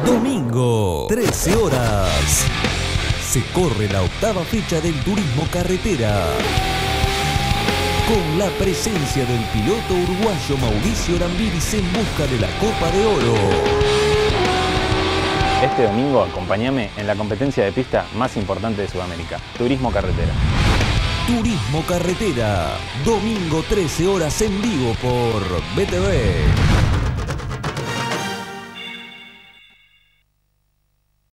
Domingo, 13 horas. Se corre la octava fecha del turismo carretera. Con la presencia del piloto uruguayo Mauricio Lambiris en busca de la Copa de Oro. Este domingo acompáñame en la competencia de pista más importante de Sudamérica, Turismo Carretera. Turismo Carretera, domingo 13 horas en vivo por BTV.